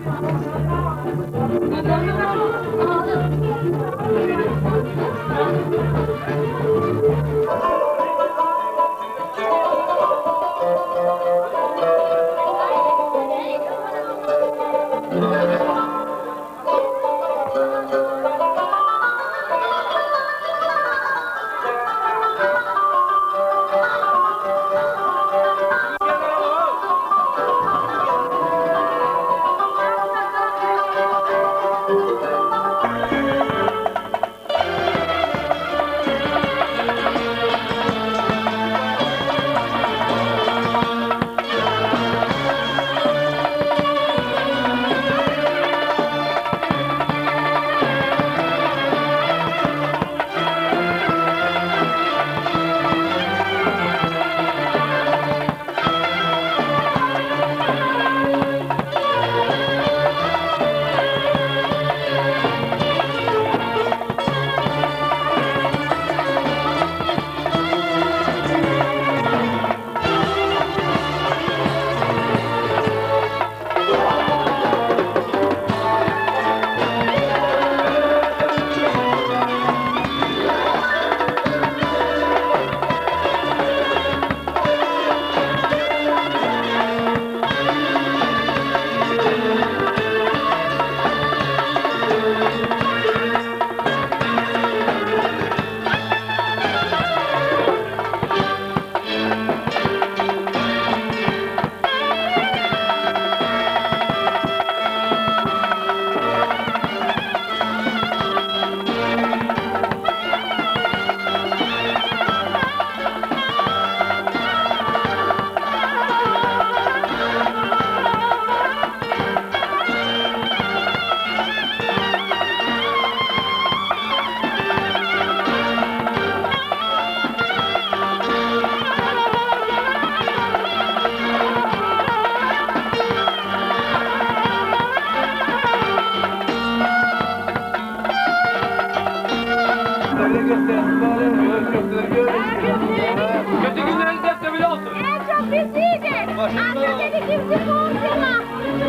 Kötü günleriniz hep de bile olsun. En çok biz iyidir. Anne dedi kimse korkma.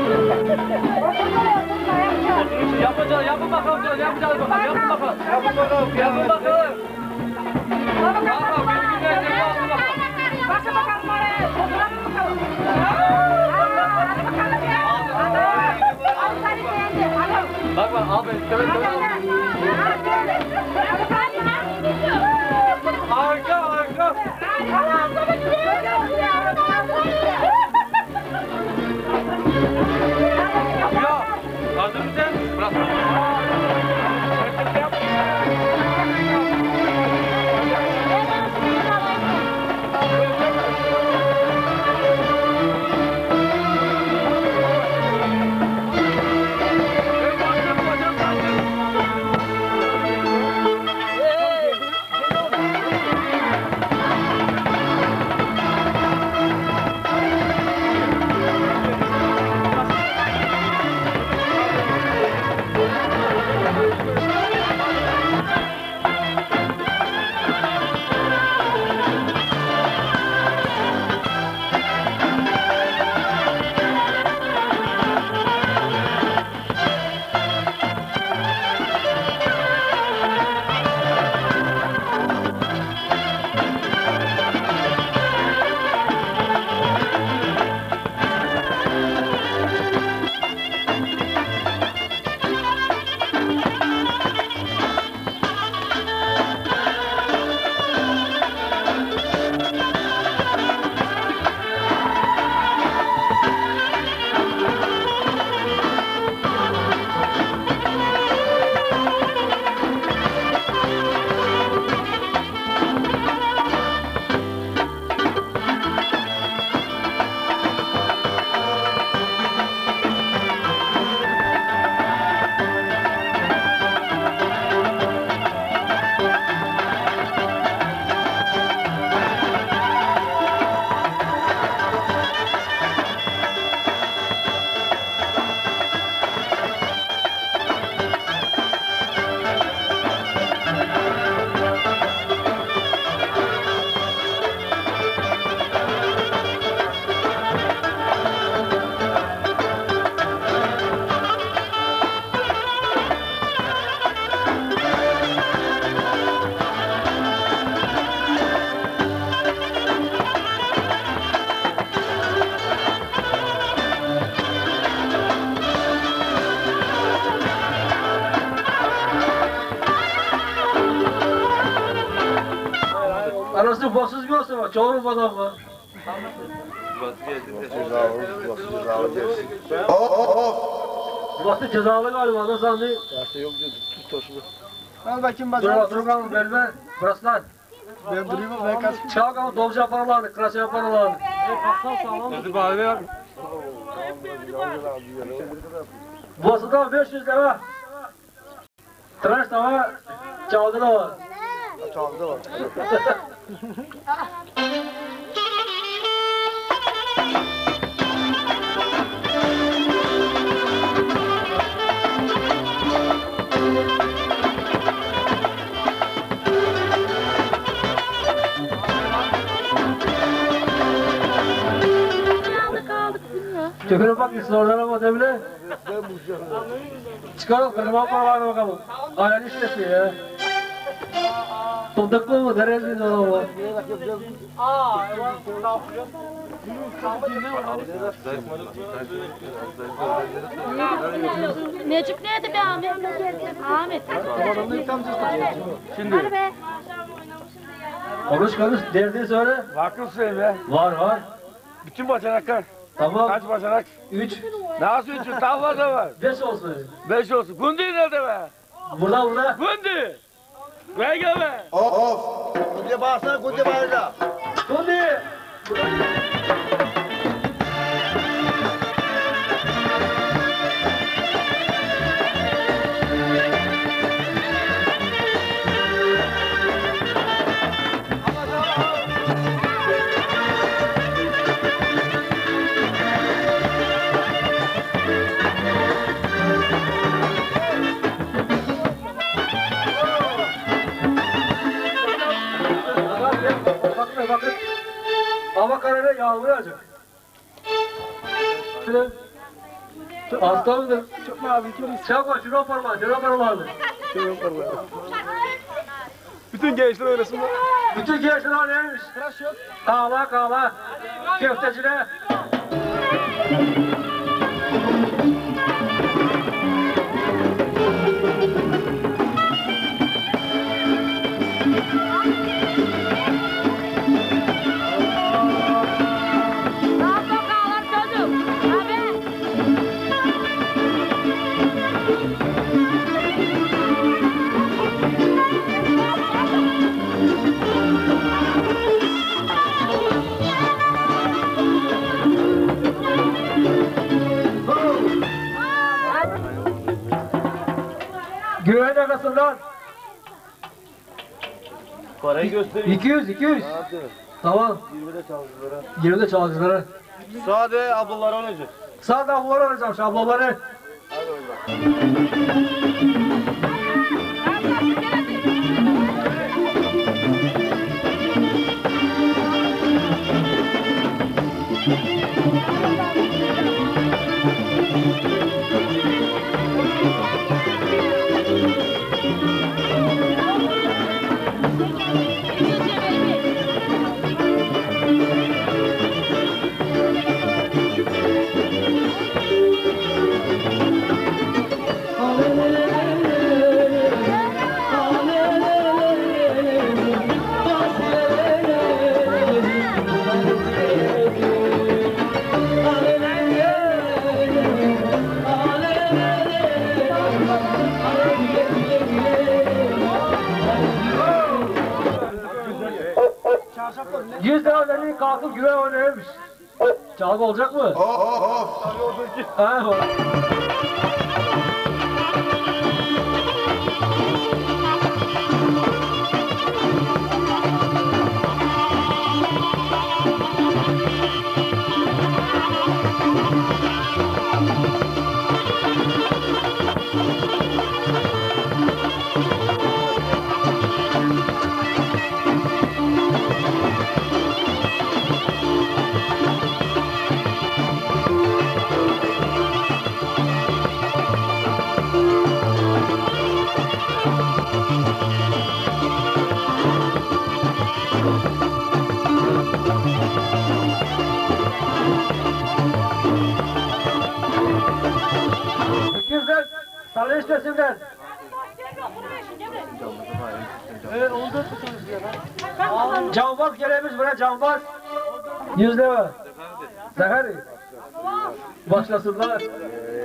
Yapacağız, yapın bakalım canım, yapacağız bakalım, yapın bakalım. Yapın bakalım, yapın bakalım. Bakalım, kötü günleriniz hep olsun bakalım. Bakın bakalım oraya. Fotoğrafı bakalım. Bak bak, al beni, söyle söyle. Harika, harika. Ya, hazır mısın? Bırak. Kaç olur adam mı? Cezalı gelsin. Burası cezalı galiba, nasıl anlayayım? Derste yok diyor, tut taşını. Al bakayım Dur bakalım. dur kalın belme. Burası lan. Ben durayım ama ben kaçayım. Çağ kalın, dolcu yaparlardı, kıraç yaparlardı. Özür abi ya. Burası da 500 lira. Tıraş da var, çalgı da var. Çalgı var. Tükürüp bak gitsin oradan ama Devle. Çıkaralım, kırma paralarına bakalım. Aynen işlesin ya. Fındıklı mı? Nereliyiz ona var? Necip nerede be Ahmet? Ahmet. Şimdi. Hadi be. Konuş, derdini söyle. Haklısın be. Var var. Bütün bacanaklar. Tamam. Kaç bacanak? 3, Nasıl üçün? Daha fazla var. 5 olsun. 5 olsun. Gündü nerede be? Burada. Gündü. Buraya gel be. Of! Kunde bağırsana, kunde bağırla. Kundi. Bakın. Hava kararı yağmur yağacak. Hasta mıdır? Çok mu abi? Çabuk şunu parmağı. Bütün gençler öylesin. Bütün gençler neymiş? Tıraş yok. Kahla. Köftecine. Güven yakasından. Parayı göstereyim. 200. Tamam. 20'de çalgılara. Sade ablalar olacak. Sağ da ablaları arayacağım, şu ablaları. Yüz lira verin kalkıp güven oynaymış. Çalgı olacak mı? Of! Ha, Sarı işlesinler. Canbaz gelemiş buraya canbaz. 100 lira. Zahari. Başlasınlar.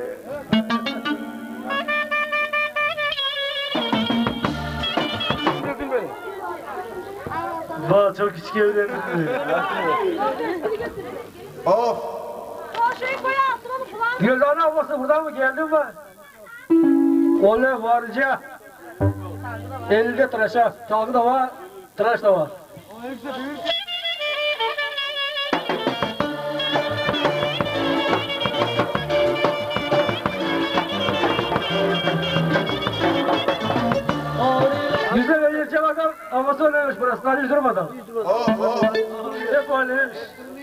Valla çok küçük evde. Of. Güldane ablası buradan mı geldin mi? Oğlum varıcı. Elinde tıraşa. Çalgı da var, tıraş da var. Yüzde verirce bakalım, ama söylemiş burası, daha yüz durmadan. Of of. Hep öyleymiş.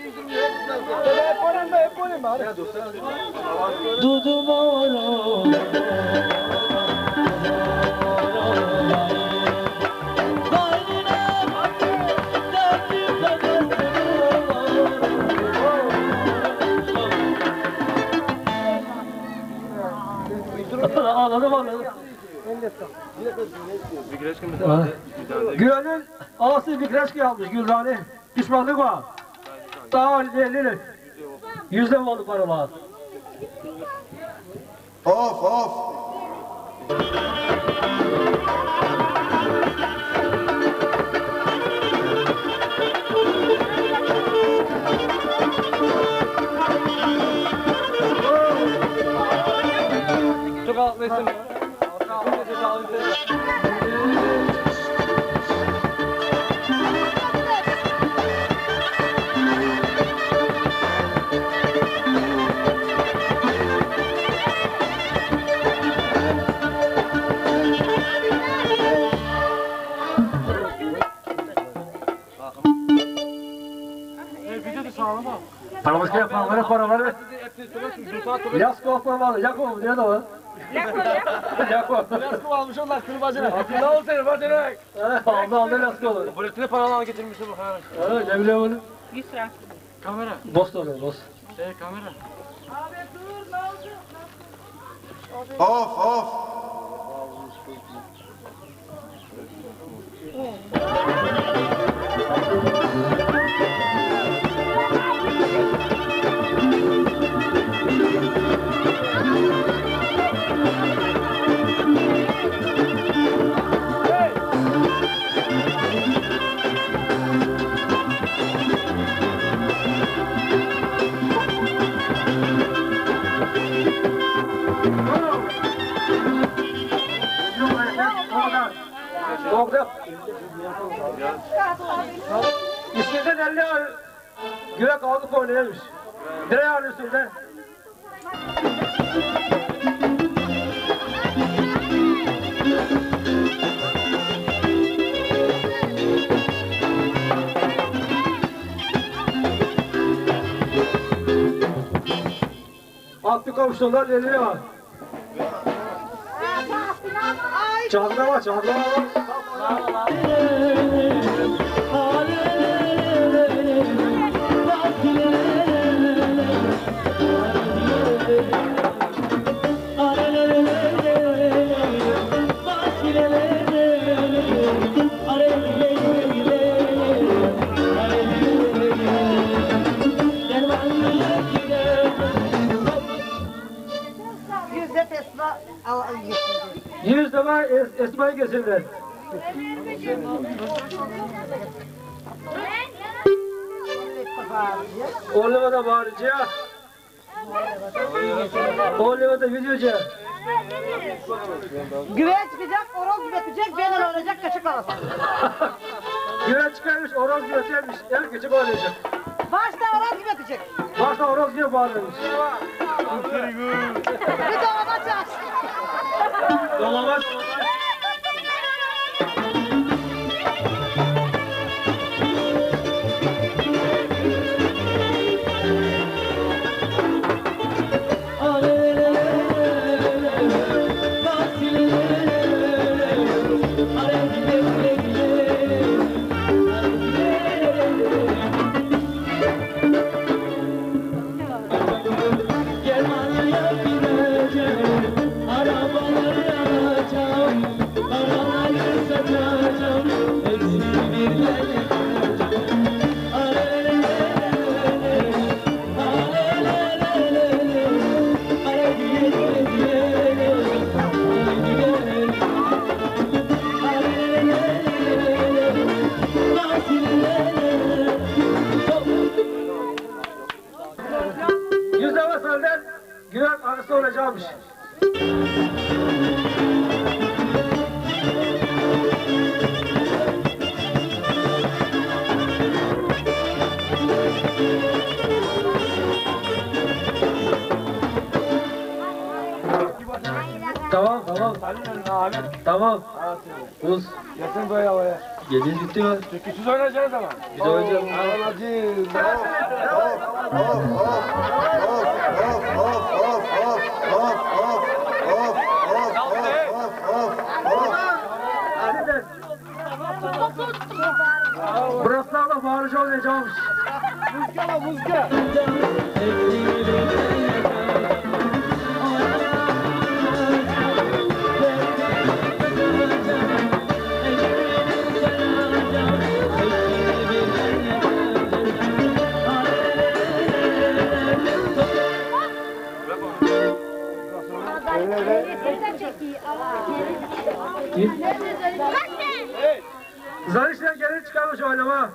Hep oynayayım bari. Dudum oğlum. Anladım. Gül'ün ağası bir kreşki almış Gül'dani. Düşmanlık var. Daha 50'lik. 100'de mi oldu paralar? Of of. Çok haklısın. Paraları paraları. Yaz kopmalı, Yakov diye de var. Yakov. Yaskı almış onlar kırbacına. Akıllı ol seni, bak demek. Aldı Yakov. Buletini paralarla getirmiştim bu kadar. Evet, ne bileyim onu. Kamera. Dost oluyor, dost. Kamera. Of of. Doğru. İçinden 50 güve kaldık oynayamış. Direğe alıyor üstünden. Alt bir kavuştular, 50 var. Çalgıda var, çalgıda var. Yüz defa Esma'yı getirdiler. Oğluma da bağırıcı. Oğluma da videocu. Güve çıkacak, horoz götürecek, benim olacak, kaçık arası. Güve çıkarmış, horoz götürmüş, el küçük olacak. Başta horoz götürecek. Başta horoz gibi bağırmış. Bir de ona çarş. Dolamaz. Germanya gideceğim, arabalar yanacak. Tamam. Tamam. Uz. Yakın böyle havaya. Geliz bitti mi? Türküsüz oynayacaksınız ama. Bir de oynayacağız. Anacığım. Burasılarla bağırıcı olacağımış. Muzga muzga. Zarişler gelin çıkarmış oynama.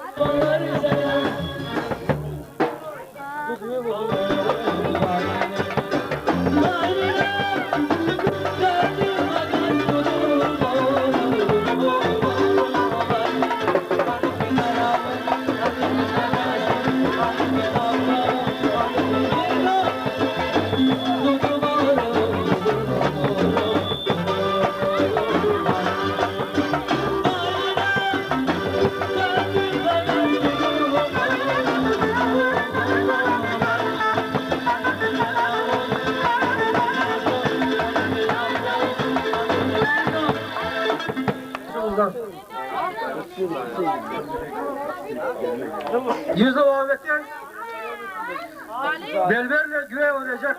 Yüzde Muhammed'den Belber'le güve oynayacak.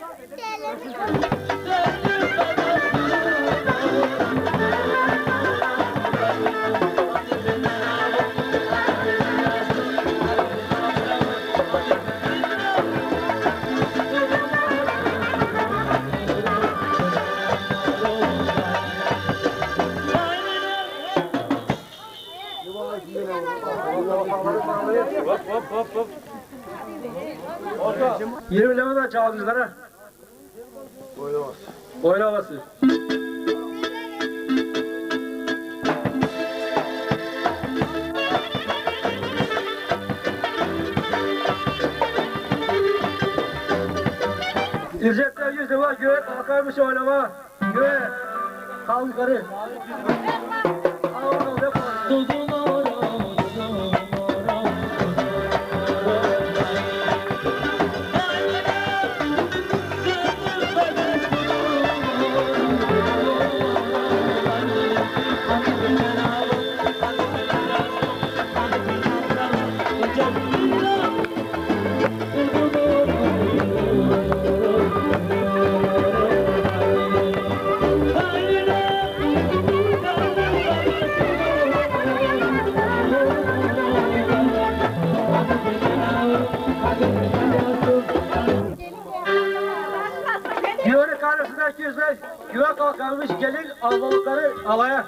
Hop. 20 lemadan çağırmışlara. Oynaması. İrcep'ten 100 lira göğe kalkarmış oynama. Göğe. Kal yukarı. Güvenin karşısındaki yüzler güve kalkarmış gelin almalıkları alaya.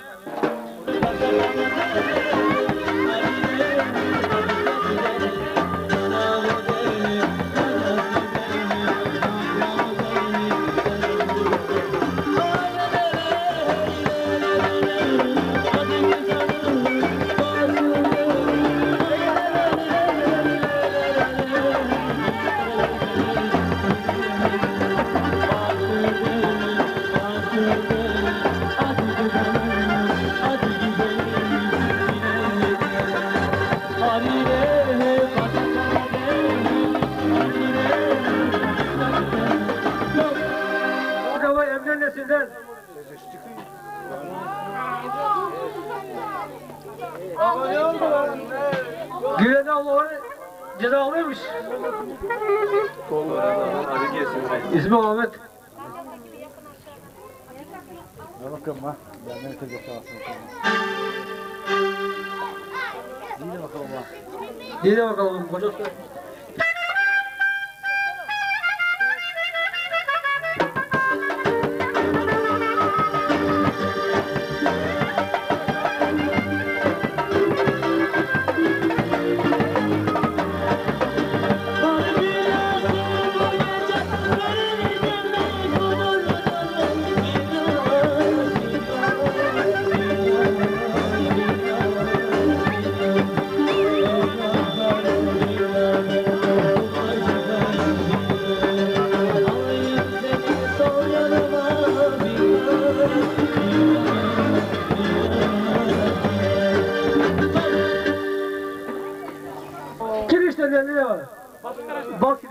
Emniyesinden Güven Allah'ın cezalıymış. İsmi Ahmet. Bakın ha. Ben ne tezgah alsın. Yine bakalım ha. Yine bakalım koca.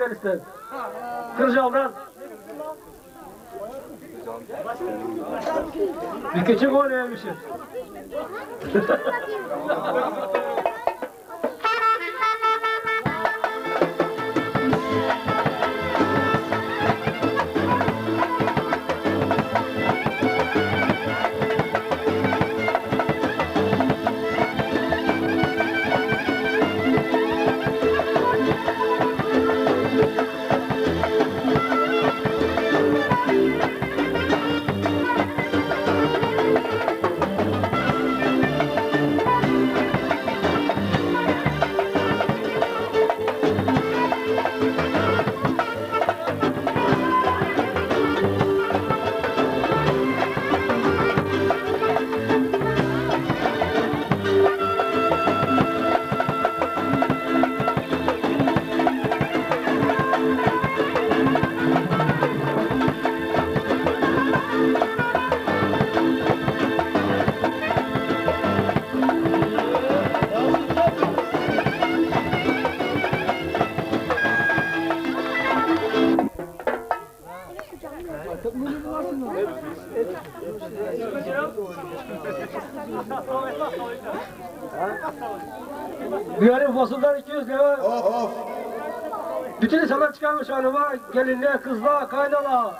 gelişti. Kırcal'dan. Bir küçük oynaymışız. Bir yarın Fosul'dan 200 lira. Of. Bütün insanlar çıkarmış hanıma, gelinler, kızlar, kaynalar.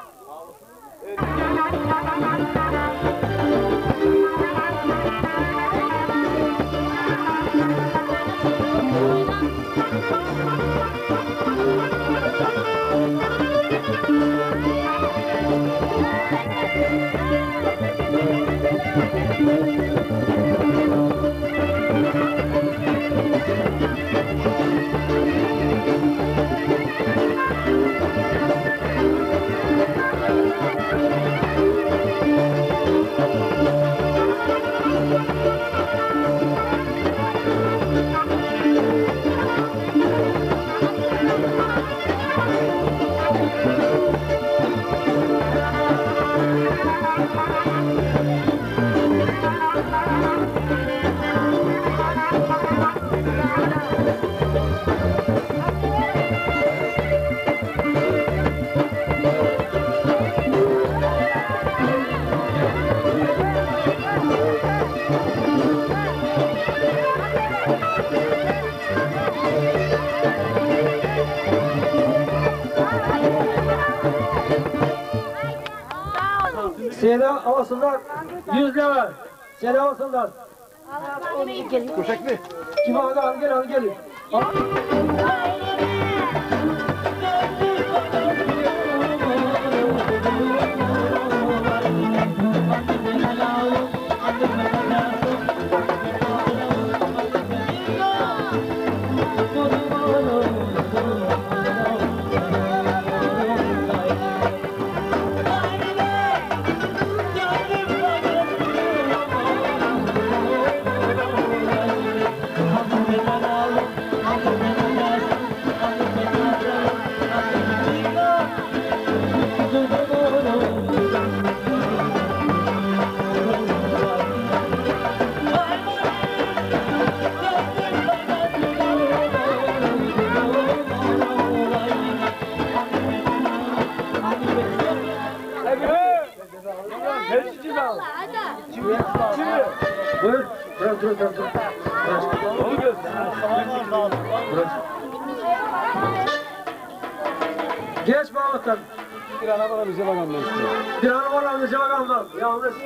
Seni alsınlar, 100 lira. Seni alsınlar. Köşekli. Kim aldı? Al gel, al gelin. Al. Buyur. Dur. Geç Mahmut'tan. Bir ana bana bize bakalım ben istiyorum. Bir an var bize bakalım. Yalnız.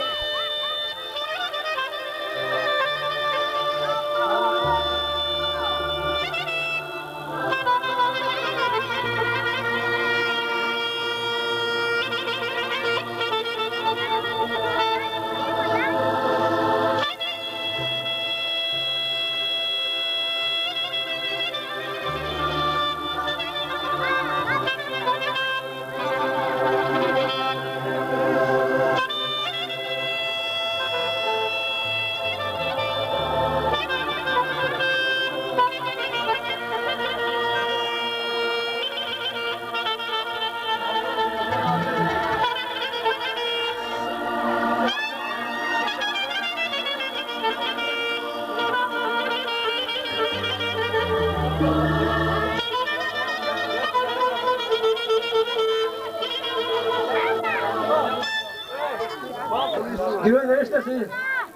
Güven neresisin?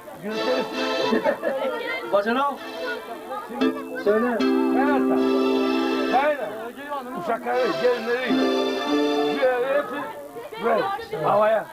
Bacana. Söyle. Uşakları, gelinleri, hepsi böyle havaya.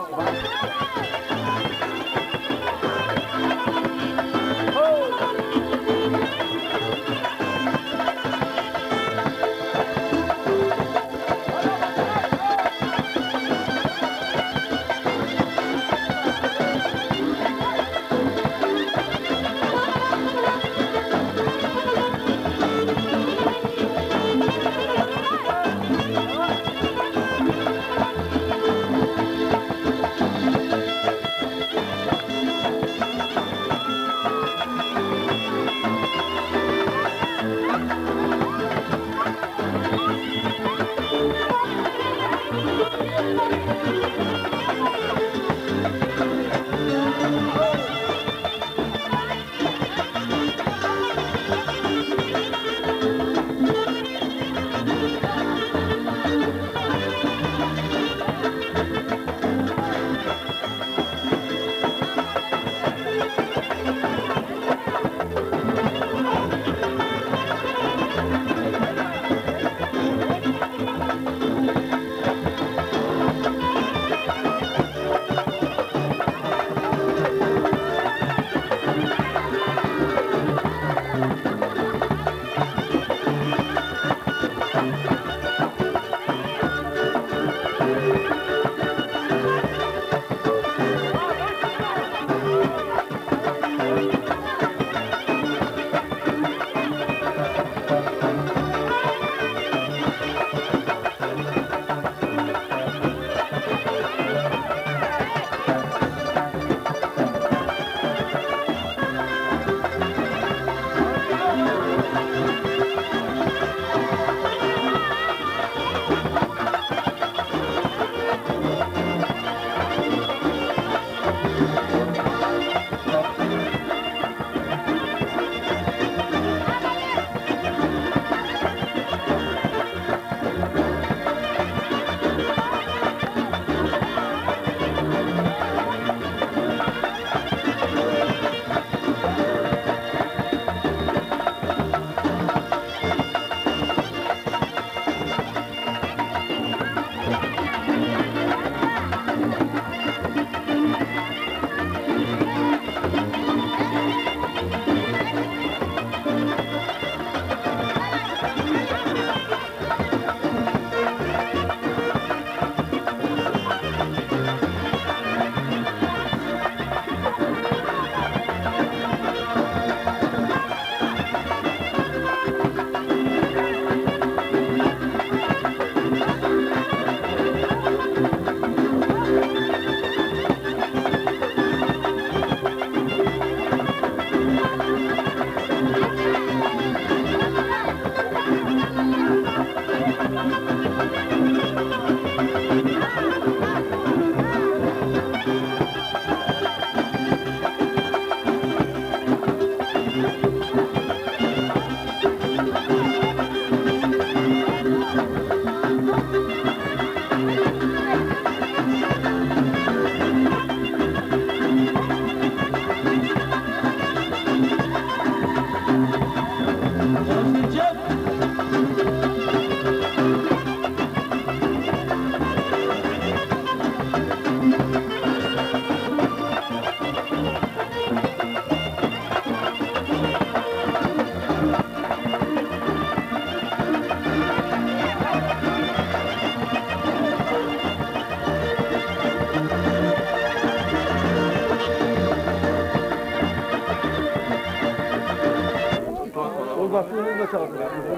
Baktığınız da çaldı.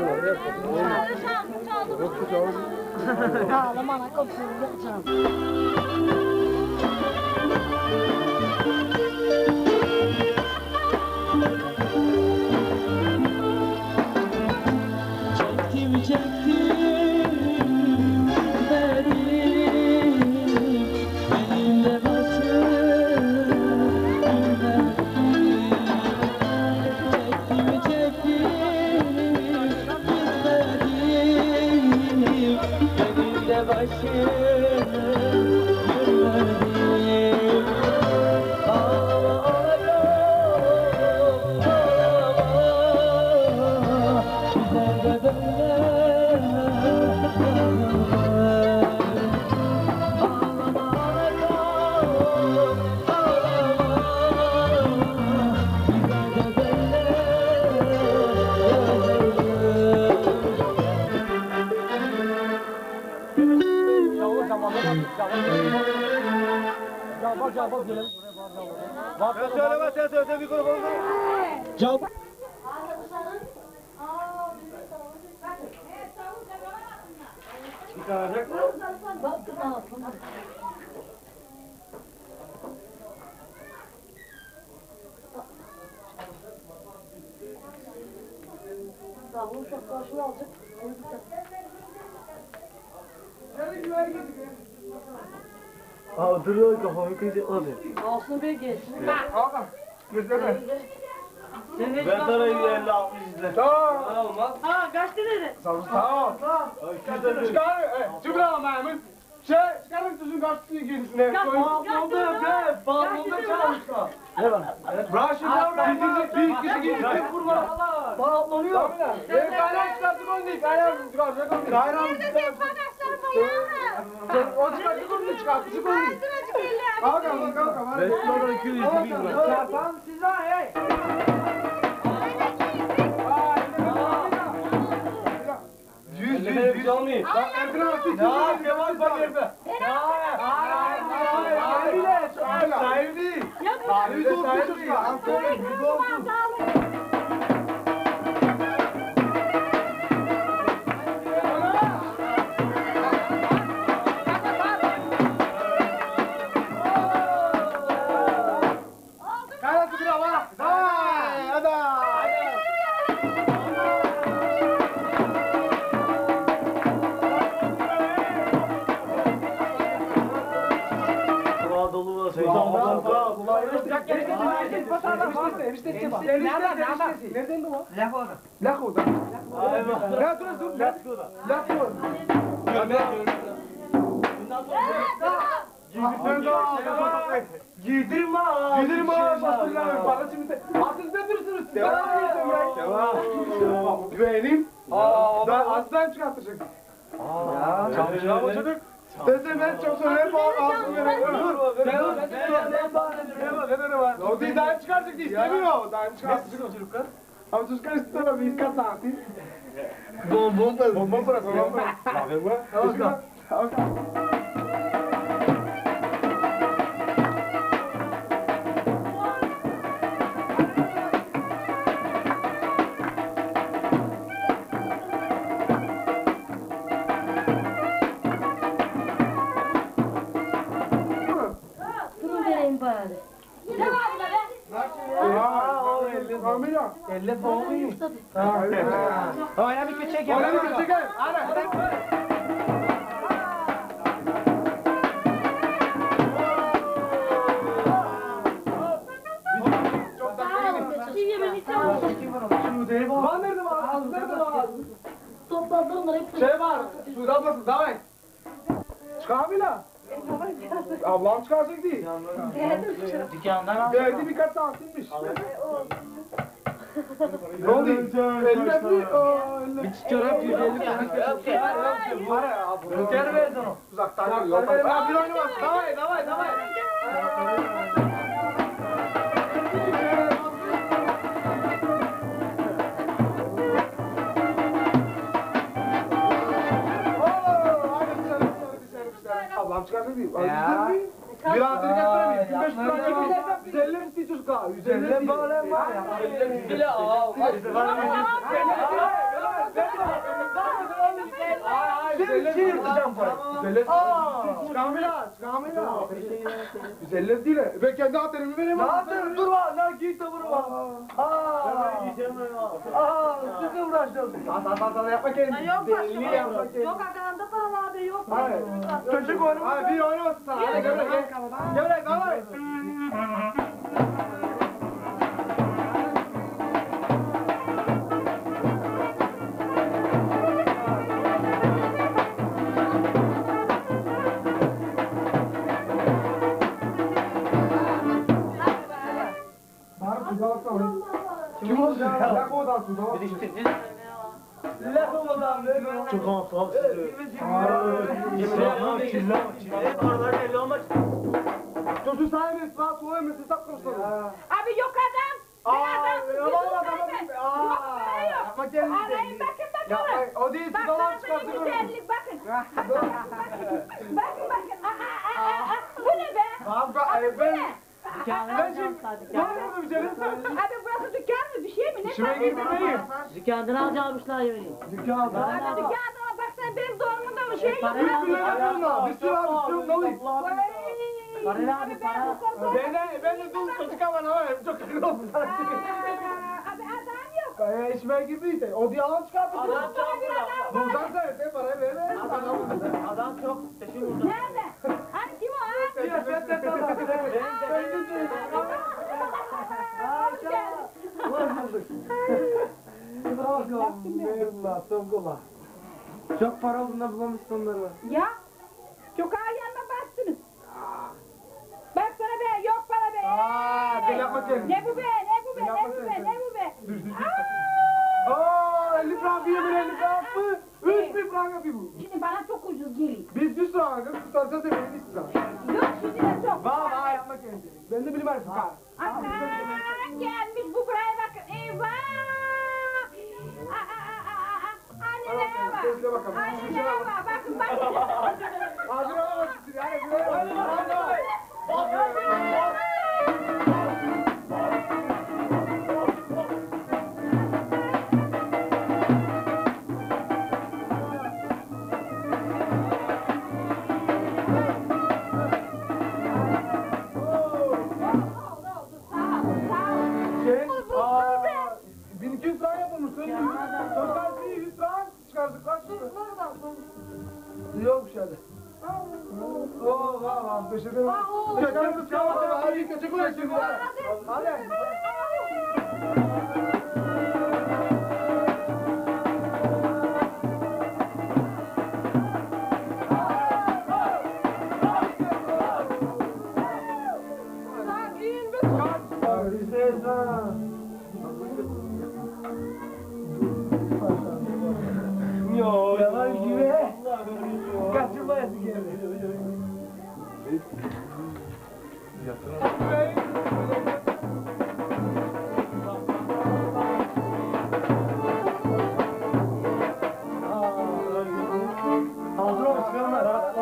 Ağlama ana kapısını çaldı. Başım Cevap gelelim. Sen söyleme sen söyle mikrofonu. Cevap. Çıkaracak mı? Aa duruyor kafamı kıyacak abi. Olsun bir geçsin. Ben sana 50-60 izle. Tamam olmaz. Ha kaç dedi? Tamam. Çıkar. Çıkar Mehmet. Çıkarın tuzun kaçtığı girsine. Balkonda be. Balkonda çalışma. Ne var? Raşit bir kişi girsin vurma. Bağlanıyor. Ben kayran çıkarttık onu değil. Kayran çıkarttık onu değil. Kayran Neredesin panaşlarım ayağım? o çıkarttık onu değil. Çıkarttık onu değil. Sıracık eller. Kalk. Restoranda 200 bin lira. Çarpan size hey. Yüz almayayım. Bak Erkan abi siz ya Kemal Fakir'de. Sahibi değil. Sahibi olsun çocuklar. Yüz olsun. Kaynatı bir hava. Hadi. Dolu var. Nereden bu? Lako'da. Giydirme ağa. Giydirme ağa. Bana şimdi artık ne durursunuz? Benim. Ben aslan çıkartacak. Çalışacağım o çocuk. Desem ben çok söyleyeyim bu ağzını veriyorum. O değil daha çıkaracak diye istemiyor. Daha çıkartacak o çocuklar. Ama çocuklar istemem. Biz kat saati. Bonbon parası. Bonbon parası. Bonbon parası. Durun vereyim bari. Ne var burada be? Kamila. 50 puan mı? Oyna bir küçük. Oyna bir küçük. Var nerede var? Nerede var? Topladım onları hep. Şey var. Suda ablası. Davay. Kamila. Ablam çıkaracak değil. Dükkandan al. Verdi birkaç santimmiş. Ne oldu? 50 metre. Bir çorap 150 puan. Rüker verdin o. Uzaktan yok. Bir oynamaz. Davay. Ablam çıkarsa değil. Ya. Bir anteni getiremeyiz. 25 lira. 150 mi istiyor çocuk ha? 150 böyle var ya. 150 bile al. Şimdi yırtacağım parayı. Kamila. 150 değil. Ben kendi aterimi vereyim. Dur var. Lan giy taburu var. Siz de uğraştınız. Sana yapma kendini. Yok arkanda para vardı yok. Çocuk oynaması. Bir oynaması sana. Hadi gel. Davay. Kim olacak? Lako'dan suda. Çok hafif Çocuk sahibi ispat soğuyor sitak konuşuyor. Abi yok adam. Ama gelin. Arayın bakın. O değil siz olan çıkartın. Bakın. Bakın. Bu ne be? Ben şimdi var mı canım? Abi burası dükkan mı? Bir şey mi? Ne İşime var? girmeyeyim. Dükkandan alacakmışlar yani. Dükkanda. Abi dükkana baksana benim doğumumda mı şey yok. Para Bir ya, sürü yapıyorum. Bir sürü abi. Ne oluyor? Para Abi abi, ben para. Ben de dul çocuk ama çok kötü oldu. Abi adam yok. İşime girdiyse o diyalan çıkarttı. Adam çok burada. Buradan sen parayı ver. Adam çok. Nerede? Hani kim o ha? Çok para olduğunda bulamışsın onları. Ya. Çok yanına bastınız. Baksana be yok para be. Gel yapma kendini. Ne bu be ne bu be ne bu be ne bu be. Aa, 50 frank yiyor ben 50 frank mı? 3000 frank yapıyor bu. Şimdi bana çok ucuz geliyor. Biz 100 frank, tutarsa da benim 100 frank. Yok şimdi de çok. Vay yapma kendini. Ben de bilmem fukar. Aman gelmiş bu buraya bakın. Eyvah. Annelere bak. Sesle bakalım. Annelere bak. Bakın bakın. Ağzına bak. Şey, 1200 frank yapılmışsın. Totalsi 100 frank çıkardık kaç lira? Yokmuş hadi. Oh valla teşekkür ederim. Kaçırdık ya. Hadi kaçık ulaşın. Hadi. Yo, yalan gibi. Kaçırmayasın geldi. Hazır ol, çıkarma.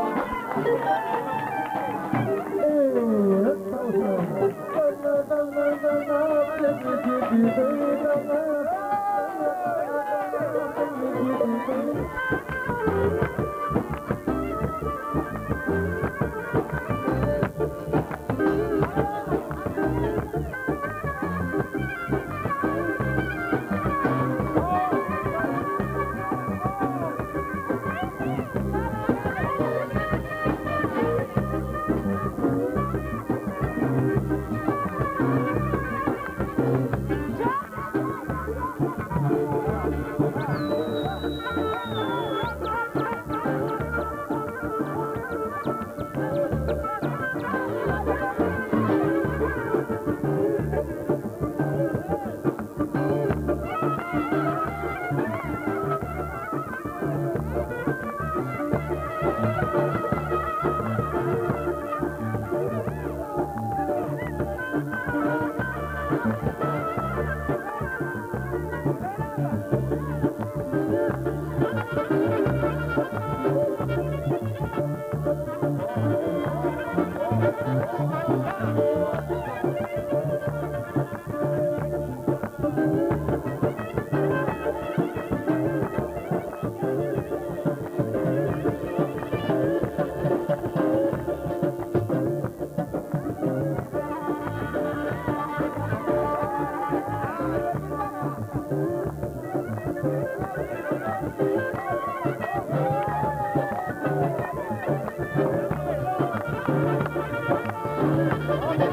Abi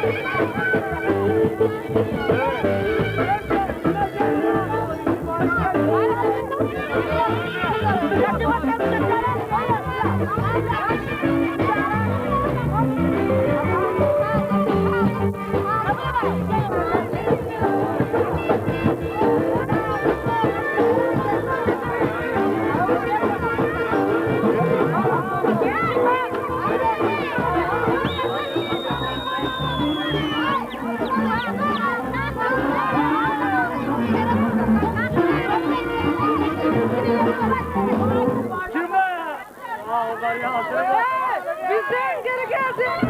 Bizden geri geldi.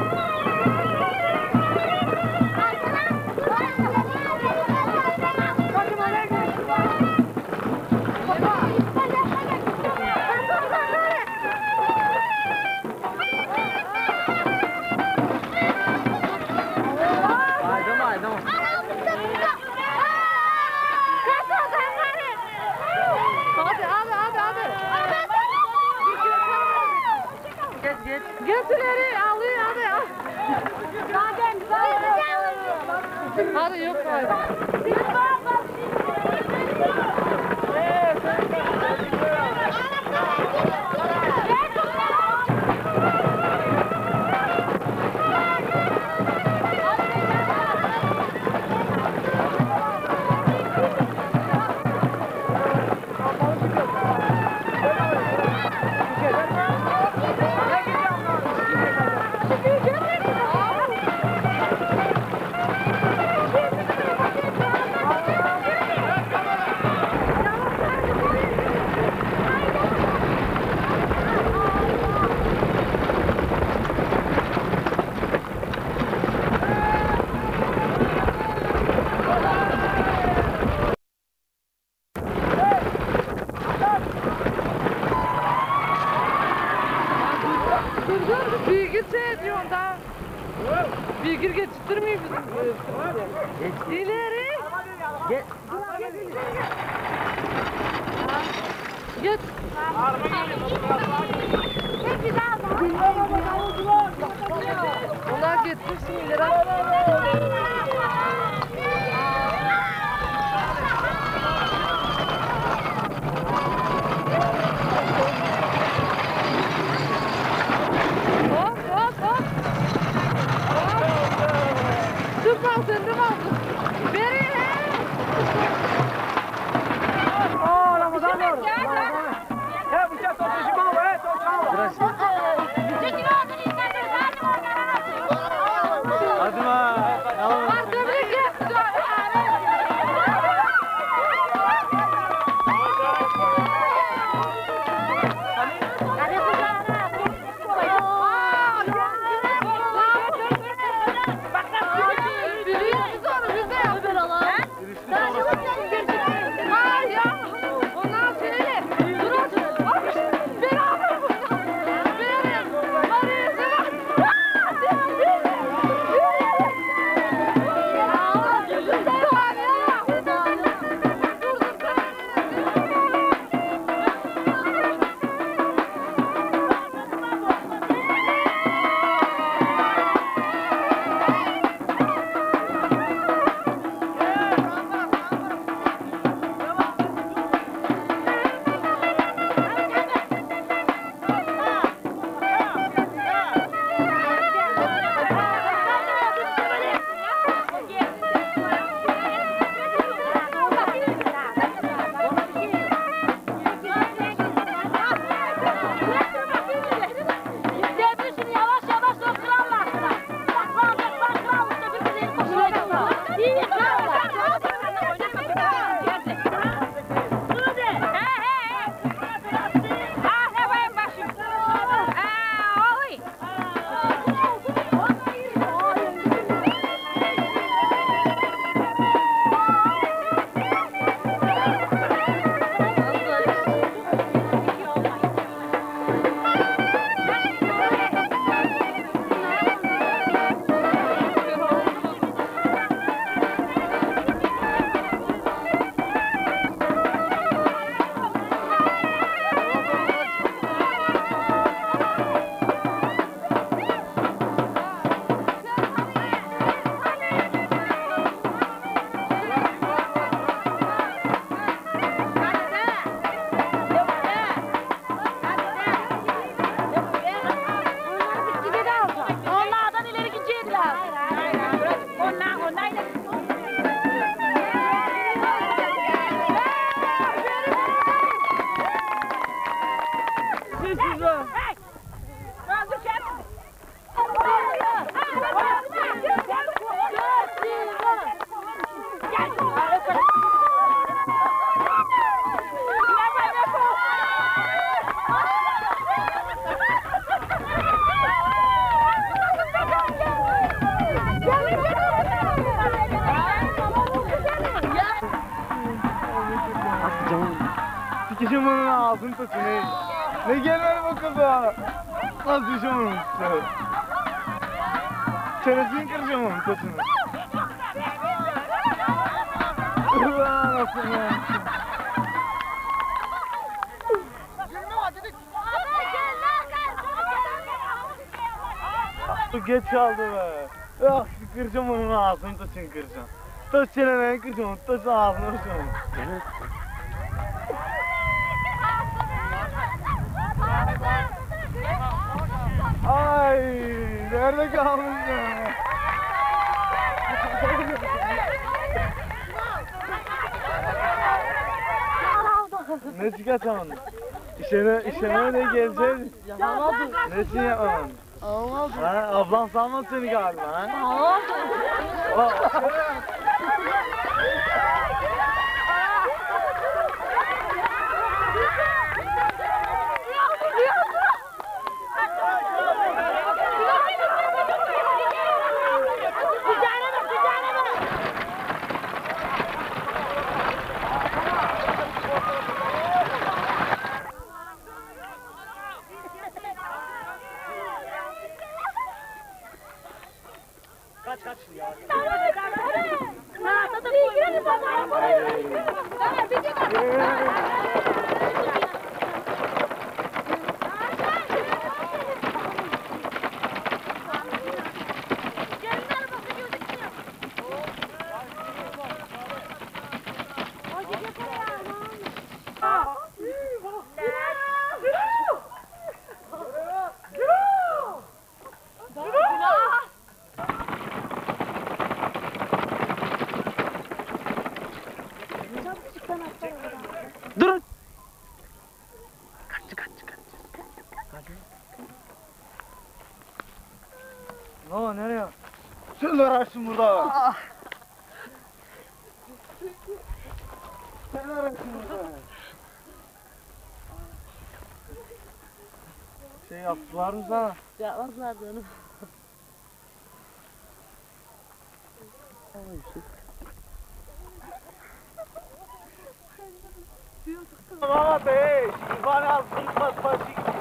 Götüleri alıyor hadi. Hadi yok hadi. Dur, bilgi seyrediyorsun daha. Bilgi geçirtmiyor bizim. İleri. Geç. Geç. Onlar getirsin ileri. Hadi Kişim onun ağzını tutsun. Ne gelmedi bu kıza? Nasıl işim onun tutsun? Çenesini kıracağım onun tutsun. Ulan nasıl ya? Geç çaldı be. Ah kıracağım onun ağzını tutsun kıracağım. Tut çeneni kıracağım, tut ağzını kıracağım. Ay, nerede kalmış ya? Ne çıkartamadın? İşine ne gelecek? Yapamadım. Ne için yapamadın? Olmadı. Ha, ablam salmadı seni galiba ha? Durun. Kaç. Ne nereye? Sen ararsın burada. Sen ararsın burada. Şey yaptılar mı sana? Yapmazlardı onu. Mama be, bana alsın paspası gidiyor.